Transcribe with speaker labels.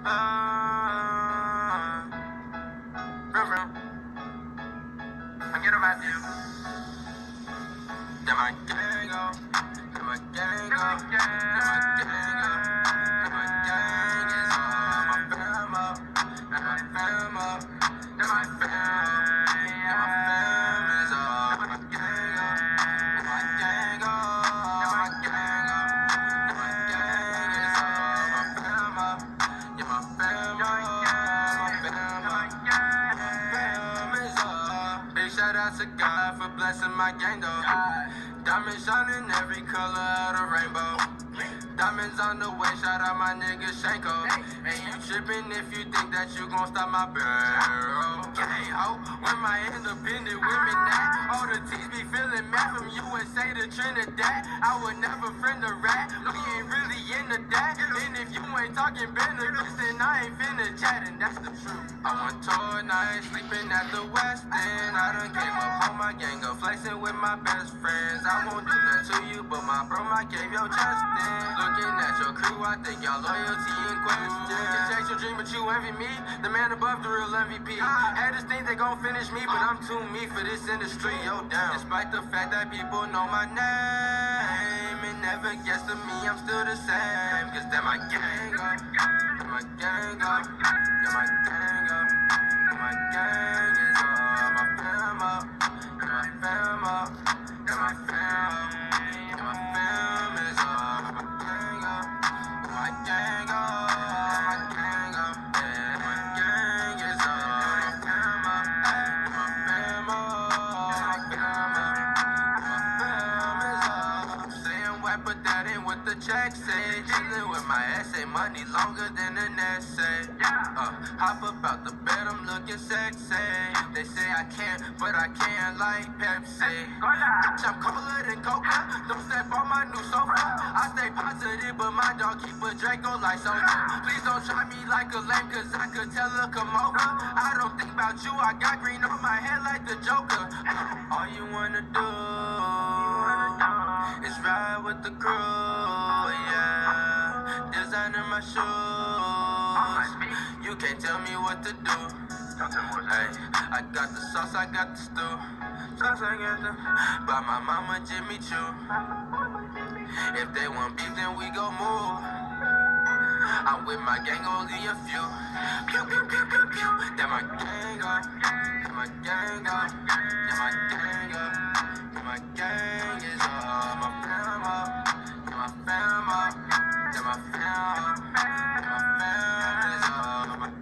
Speaker 1: Vroom, vroom. I get about you. Get my gang on. Get my gang on. Get my gang on. Get my gang is all my fam up. Get my fam up. Get my fam up. Get my fam is all my gang up. Get my gang on. Get my gang on. Get my gang is all my fam up. Get my fam up. My fam up. Fam is all. Big shout out to God for blessing my gang though. Diamonds shining every color of the rainbow. Diamonds on the way, shout out my nigga Shanko. And you trippin' if you think that you gon' stop my barrel. Gang ho, when my independent women now. All the T's be feeling mad from USA to Trinidad. I would never friend a rat, we ain't really into that. And if you ain't talking benefits, then I ain't finna chat, and that's the truth. I went tour night, sleeping at the West End. I done came up home, my gang up flexing with my best friends. I won't do nothing to you, but my bro, I gave your chest in. Looking at your crew, I think y'all loyalty in question. Can chase your dream, but you envy me. The man above the real MVP. Haters think they gon' finish me, but I'm too me for this industry. Yo, down. Despite the fact that people know my name and never guess to me, I'm still the same. Cause that my gang up. That my gang up. That my gang up. That my gang is all my fam up. That my fam up. That my fam up. That my fam is all my gang up. My gang up. My gang up. Yeah, my gang is all my fam up. My fam up. My fam up. My fam is all. I'm saying why put that in with the check say. Chillin' with my essay, money longer than an essay. Hop about the bed, I'm looking sexy. They say I can't, but I can like Pepsi. Bitch, I'm colder than Coca. Don't step on my new sofa. I stay positive, but my dog keep a Draco like Soja. Please don't try me like a lame, cause I could tell her come over. I don't think about you, I got green on my head like the Joker. All you wanna do is ride with the crew, yeah. Designer my shoes. You can't tell me what to do. Hey, I got the sauce, I got the stew. Sauce, I got the. By my mama Jimmy Choo. If they want beef, then we go move. I'm with my gang, only a few. Pew, pew, pew, pew, pew. That my gang up. That my gang up. That my gang up. That my gang is all my fam up. That my fam up. That my fam up. That my fam is all my